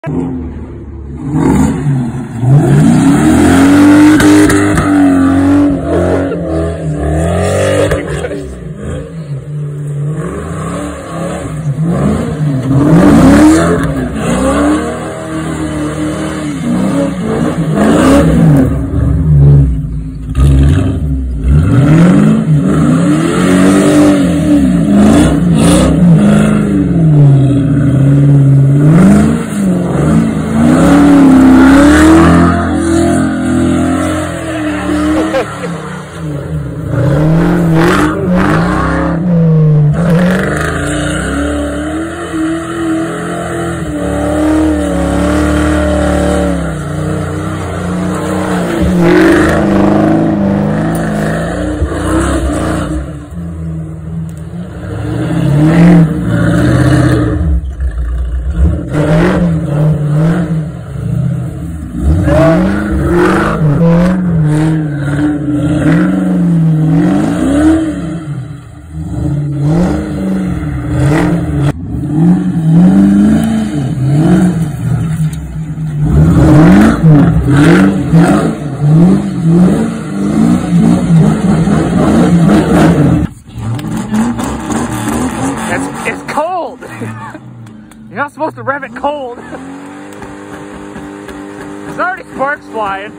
It's cold! You're not supposed to rev it cold. There's already sparks flying.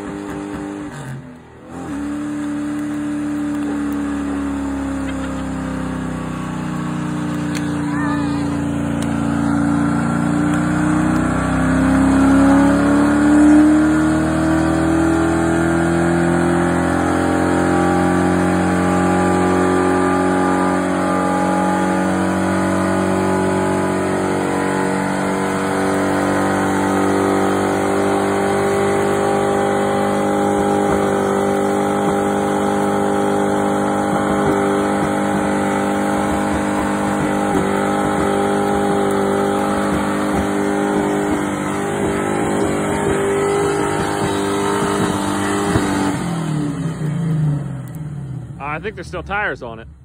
I think there's still tires on it.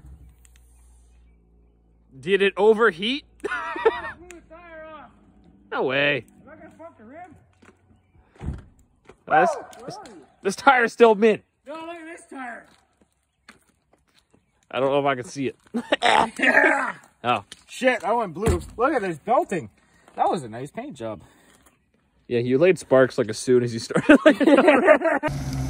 Did it overheat? No way. Am I gonna fuck the rim? This tire's still mint. No, look at this tire. I don't know if I can see it. Yeah. Oh. Shit, I went blue. Look at this belting. That was a nice paint job. Yeah, you laid sparks like as soon as you started.